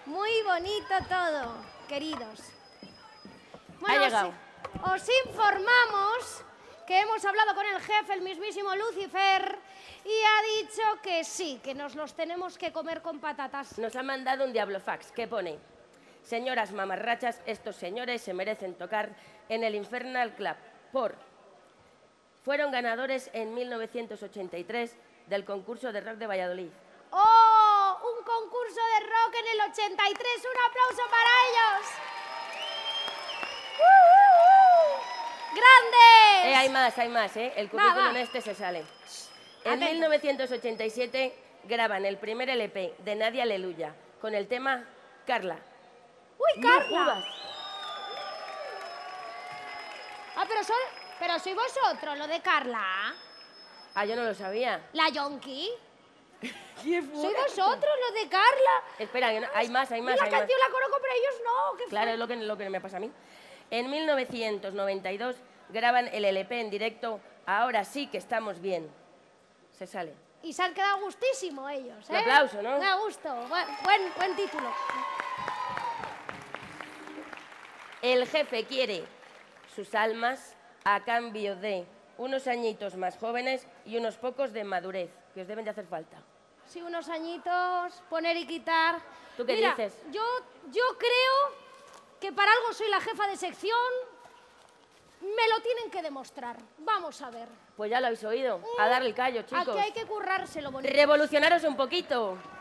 Muy bonito todo, queridos. Ha llegado. Os informamos que hemos hablado con el jefe, el mismísimo Lucifer, y ha dicho que sí, que nos los tenemos que comer con patatas. Nos ha mandado un diablofax que pone: señoras mamarrachas, estos señores se merecen tocar en el Infernal Club fueron ganadores en 1983 del concurso de rock de Valladolid. ¡Oh! Un concurso de rock en el 83. ¡Un aplauso para ellos! ¡Grandes! Hay más, ¿eh? El currículum en este se sale. En 1987 graban el primer LP de Nadia Aleluya con el tema Carla. ¡Uy, Carla! No jodas. Ah, pero sois vosotros, lo de Carla. Ah, yo no lo sabía. ¿La Yonki? ¿Qué ¿Sois vosotros, lo de Carla? Espera, hay más. Yo la canción la conozco, pero ellos no. ¿Qué Claro, es lo que me pasa a mí. En 1992 graban el LP en directo Ahora sí que estamos bien. Se sale. Y se han quedado gustísimo ellos, ¿eh? Un aplauso, ¿no? Me da gusto. Buen título. El jefe quiere sus almas a cambio de unos añitos más jóvenes y unos pocos de madurez, que os deben de hacer falta. Sí, unos añitos, poner y quitar. ¿Tú qué Mira, dices? yo creo que para algo soy la jefa de sección. Me lo tienen que demostrar. Vamos a ver. Pues ya lo habéis oído. A darle el callo, chicos. Aquí hay que currárselo bonito. Revolucionaros un poquito.